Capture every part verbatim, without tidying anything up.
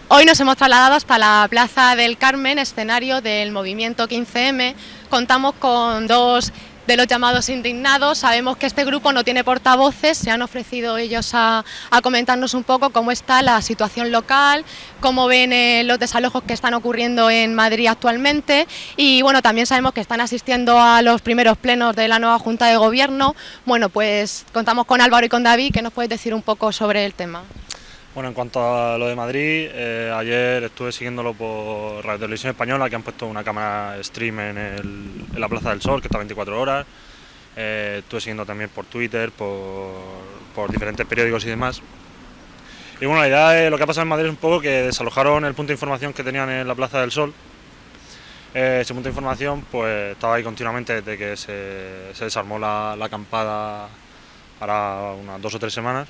Hoy nos hemos trasladado hasta la Plaza del Carmen, escenario del movimiento quince eme. Contamos con dos de los llamados indignados. Sabemos que este grupo no tiene portavoces, se han ofrecido ellos a, a comentarnos un poco cómo está la situación local, cómo ven eh, los desalojos que están ocurriendo en Madrid actualmente, y bueno, también sabemos que están asistiendo a los primeros plenos de la nueva Junta de Gobierno. Bueno, pues contamos con Álvaro y con David. ¿Qué nos puedes decir un poco sobre el tema? Bueno, en cuanto a lo de Madrid, eh, ayer estuve siguiéndolo por Radio Televisión Española, que han puesto una cámara stream en, el, en la Plaza del Sol, que está veinticuatro horas. Eh, estuve siguiendo también por Twitter, por, por diferentes periódicos y demás. Y bueno, la idea de lo que ha pasado en Madrid es un poco que desalojaron el punto de información que tenían en la Plaza del Sol. Eh, ese punto de información pues estaba ahí continuamente desde que se, se desarmó la, la acampada ahora unas dos o tres semanas.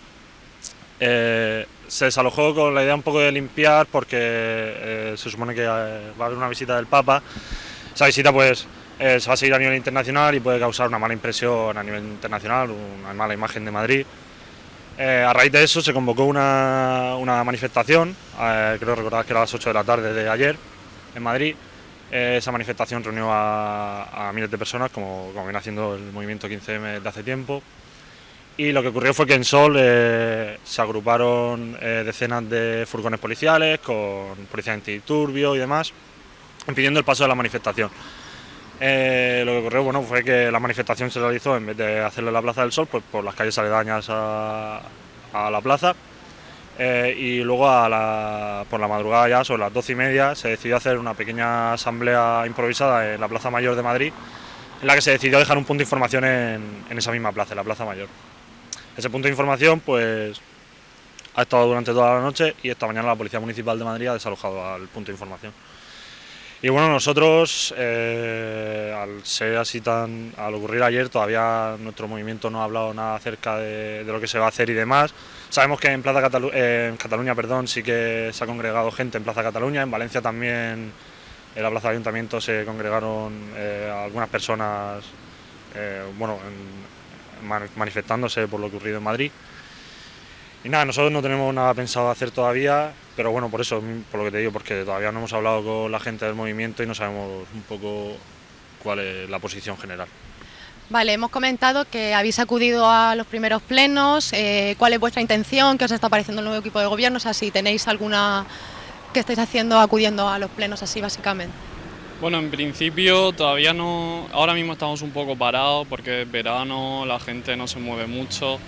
Eh, se desalojó con la idea un poco de limpiar porque eh, se supone que eh, va a haber una visita del Papa. Esa visita pues eh, se va a seguir a nivel internacional y puede causar una mala impresión a nivel internacional, una mala imagen de Madrid. Eh, a raíz de eso se convocó una, una manifestación, eh, creo recordar que era a las ocho de la tarde de ayer en Madrid. Eh, esa manifestación reunió a, a miles de personas, como, como viene haciendo el movimiento quince eme desde hace tiempo. Y lo que ocurrió fue que en Sol eh, se agruparon eh, decenas de furgones policiales con policía antidisturbios y demás, impidiendo el paso de la manifestación. Eh, lo que ocurrió bueno, fue que la manifestación se realizó, en vez de hacerlo en la Plaza del Sol, pues por las calles aledañas a, a la plaza. Eh, y luego a la, por la madrugada, ya sobre las doce y media, se decidió hacer una pequeña asamblea improvisada en la Plaza Mayor de Madrid, en la que se decidió dejar un punto de información en, en esa misma plaza, en la Plaza Mayor. Ese punto de información pues ha estado durante toda la noche y esta mañana la Policía Municipal de Madrid ha desalojado al punto de información. Y bueno, nosotros, eh, al ser así tan, al ocurrir ayer, todavía nuestro movimiento no ha hablado nada acerca de, de lo que se va a hacer y demás. Sabemos que en Plaza Catalu eh, en Cataluña, perdón, sí que se ha congregado gente en Plaza Cataluña, en Valencia también, en la Plaza del Ayuntamiento se congregaron eh, algunas personas, eh, bueno, en, manifestándose por lo ocurrido en Madrid. Y nada, nosotros no tenemos nada pensado hacer todavía, pero bueno, por eso, por lo que te digo, porque todavía no hemos hablado con la gente del movimiento y no sabemos un poco cuál es la posición general. Vale, hemos comentado que habéis acudido a los primeros plenos. Eh, ¿cuál es vuestra intención? ¿Qué os está pareciendo el nuevo equipo de gobierno? O sea, si tenéis alguna que estáis haciendo acudiendo a los plenos así básicamente. Bueno, en principio todavía no, ahora mismo estamos un poco parados porque es verano, la gente no se mueve mucho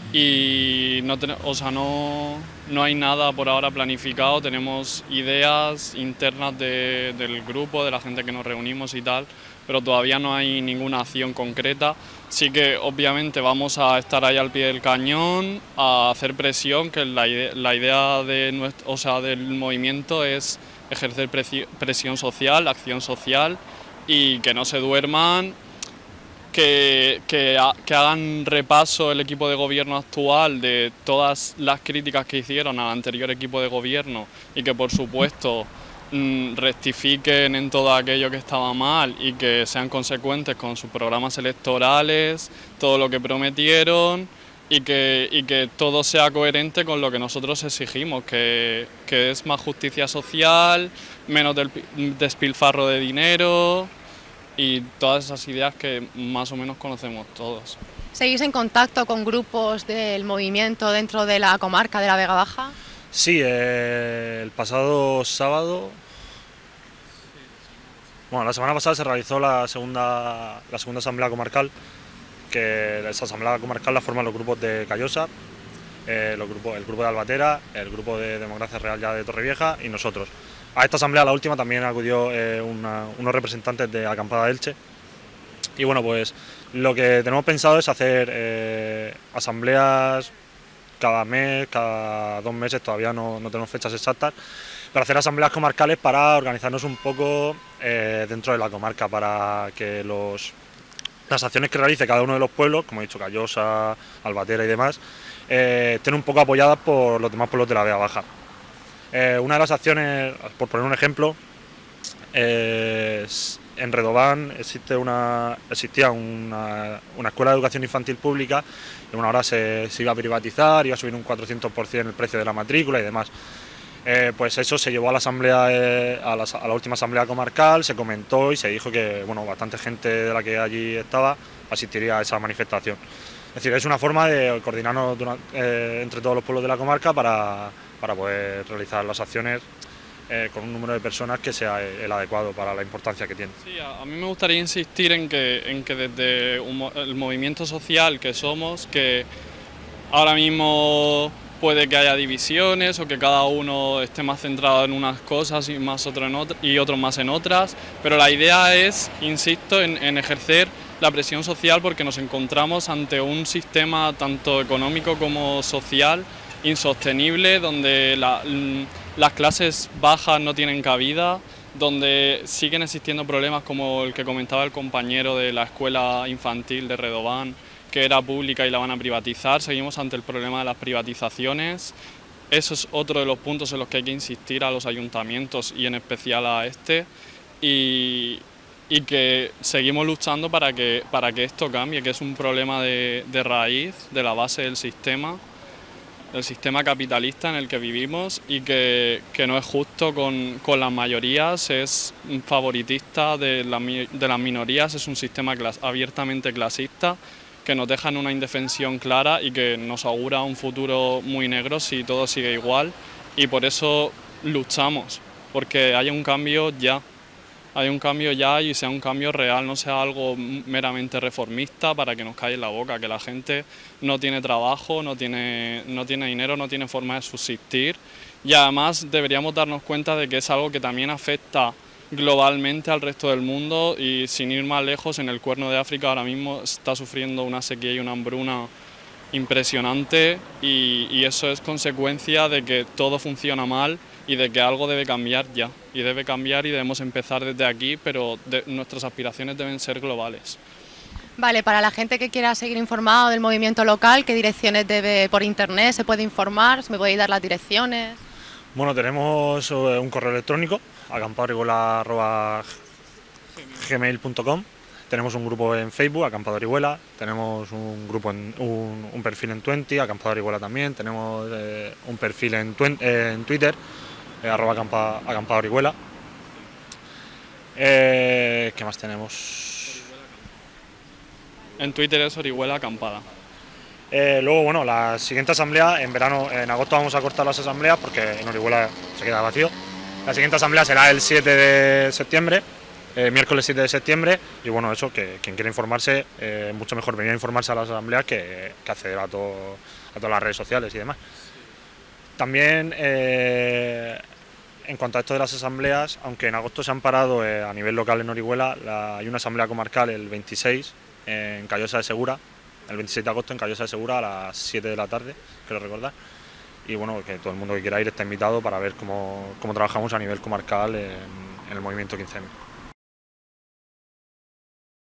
y no, ten, o sea, no, no hay nada por ahora planificado. Tenemos ideas internas de, del grupo, de la gente que nos reunimos y tal, pero todavía no hay ninguna acción concreta. Sí que obviamente vamos a estar ahí al pie del cañón, a hacer presión, que la idea, la idea de nuestro, o sea, del movimiento es ejercer presión social, acción social y que no se duerman, que, que, que hagan repaso el equipo de gobierno actual de todas las críticas que hicieron al anterior equipo de gobierno y que por supuesto mmm, rectifiquen en todo aquello que estaba mal y que sean consecuentes con sus programas electorales, todo lo que prometieron. Y que, y que todo sea coherente con lo que nosotros exigimos, que, que es más justicia social, menos del, despilfarro de dinero y todas esas ideas que más o menos conocemos todos. ¿Seguís en contacto con grupos del movimiento dentro de la comarca de la Vega Baja? Sí, eh, el pasado sábado, bueno, la semana pasada se realizó la segunda, la segunda asamblea comarcal, que esa asamblea comarcal la forman los grupos de Callosa, eh, los grupos, el grupo de Albatera, el grupo de Democracia Real ya de Torrevieja y nosotros. A esta asamblea, la última, también acudió eh, una, unos representantes de Acampada de Elche. Y bueno, pues lo que tenemos pensado es hacer eh, asambleas cada mes, cada dos meses, todavía no, no tenemos fechas exactas, para hacer asambleas comarcales para organizarnos un poco eh, dentro de la comarca, para que los... las acciones que realice cada uno de los pueblos, como he dicho, Callosa, Albatera y demás, eh, estén un poco apoyadas por los demás pueblos de la Vega Baja. Eh, una de las acciones, por poner un ejemplo, eh, en Redován existe una, existía una, una escuela de educación infantil pública, y bueno, ahora se, se iba a privatizar, iba a subir un cuatrocientos por ciento el precio de la matrícula y demás. Eh, pues eso se llevó a la asamblea, eh, a, la, a la última asamblea comarcal, se comentó y se dijo que bueno, bastante gente de la que allí estaba asistiría a esa manifestación. Es decir, es una forma de coordinarnos durante, eh, entre todos los pueblos de la comarca para, para poder realizar las acciones eh, con un número de personas que sea el adecuado para la importancia que tiene. Sí, a, a mí me gustaría insistir en que, en que desde un, el movimiento social que somos, que ahora mismo puede que haya divisiones o que cada uno esté más centrado en unas cosas y, más otro en otro, y otros más en otras, pero la idea es, insisto, en, en ejercer la presión social porque nos encontramos ante un sistema tanto económico como social insostenible, donde la, las clases bajas no tienen cabida, donde siguen existiendo problemas como el que comentaba el compañero de la escuela infantil de Redován, que era pública y la van a privatizar. Seguimos ante el problema de las privatizaciones. Eso es otro de los puntos en los que hay que insistir a los ayuntamientos y en especial a este, y, y que seguimos luchando para que, para que esto cambie, que es un problema de, de raíz, de la base del sistema, del sistema capitalista en el que vivimos, y que, que no es justo con, con las mayorías, es favoritista de, la, de las minorías, es un sistema clas, abiertamente clasista, que nos deja en una indefensión clara y que nos augura un futuro muy negro si todo sigue igual, y por eso luchamos, porque haya un cambio ya, hay un cambio ya y sea un cambio real, no sea algo meramente reformista para que nos calle en la boca, que la gente no tiene trabajo, no tiene, no tiene dinero, no tiene forma de subsistir, y además deberíamos darnos cuenta de que es algo que también afecta globalmente al resto del mundo, y sin ir más lejos, en el Cuerno de África ahora mismo está sufriendo una sequía y una hambruna impresionante, y, y eso es consecuencia de que todo funciona mal y de que algo debe cambiar ya, y debe cambiar y debemos empezar desde aquí, pero de, nuestras aspiraciones deben ser globales. Vale, para la gente que quiera seguir informado del movimiento local, ¿qué direcciones debe por internet se puede informar? ¿Me podéis dar las direcciones? Bueno, tenemos un correo electrónico, acampadorihuela arroba gmail punto com. Tenemos un grupo en Facebook, Acampado Orihuela. Tenemos un grupo en, un, un perfil en Twenty, Acampado Orihuela también. Tenemos eh, un perfil en, twen, eh, en Twitter, eh, arroba acampa, Acampado Orihuela. Eh, ¿Qué más tenemos? En Twitter es Orihuela Acampada. Eh, luego, bueno, la siguiente asamblea, en verano, en agosto vamos a cortar las asambleas porque en Orihuela se queda vacío. La siguiente asamblea será el siete de septiembre, eh, miércoles siete de septiembre, y bueno, eso, que quien quiera informarse, eh, mucho mejor venir a informarse a las asambleas que, que acceder a, todo, a todas las redes sociales y demás. También, eh, en cuanto a esto de las asambleas, aunque en agosto se han parado eh, a nivel local en Orihuela, la, hay una asamblea comarcal el veintiséis eh, en Callosa de Segura, el veintiséis de agosto en Callosa de Segura a las siete de la tarde, quiero recordar. Y bueno, que todo el mundo que quiera ir está invitado para ver cómo, cómo trabajamos a nivel comarcal en, en el movimiento quince eme.